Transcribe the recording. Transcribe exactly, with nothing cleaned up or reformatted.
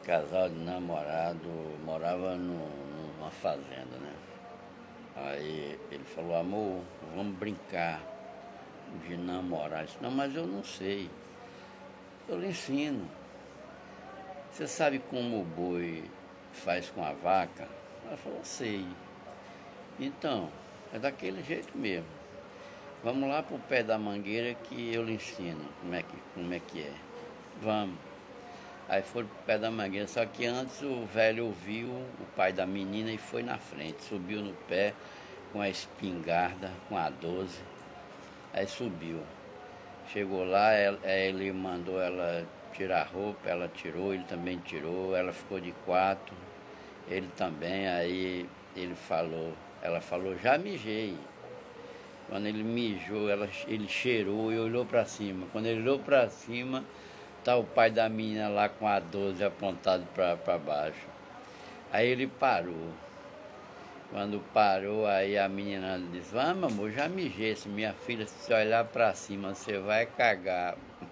casal de namorado, morava no, numa fazenda, né? Aí ele falou, amor, vamos brincar de namorar. Eu disse, não, mas eu não sei. Eu lhe ensino. Você sabe como o boi faz com a vaca? Ela falou, sei. Então, é daquele jeito mesmo. Vamos lá pro pé da mangueira que eu lhe ensino como é que, como é, que é. Vamos. Aí foram pro pé da mangueira, só que antes o velho ouviu o pai da menina e foi na frente. Subiu no pé com a espingarda, com a doze. Aí subiu. Chegou lá, ele mandou ela tirar a roupa, ela tirou, ele também tirou, ela ficou de quatro, ele também, aí ele falou, ela falou, já mijei. Quando ele mijou, ela, ele cheirou e olhou para cima. Quando ele olhou para cima, tá o pai da menina lá com a doze apontado para baixo. Aí ele parou. Quando parou, aí a menina disse, vamos amor, já mijei, se minha filha, se olhar para cima, você vai cagar.